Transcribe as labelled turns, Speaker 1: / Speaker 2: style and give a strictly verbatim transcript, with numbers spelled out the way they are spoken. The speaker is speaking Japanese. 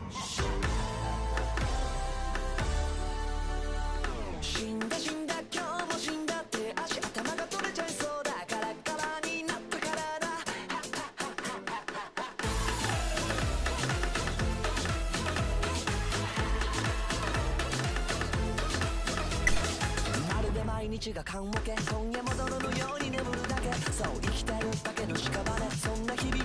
Speaker 1: 死んだ死んだ今日も死んだって足頭が取れちゃいそうだカラッカラになったからだまるで毎日が棺桶今夜も泥のように眠るだけそう生きてるだけの屍そんな日々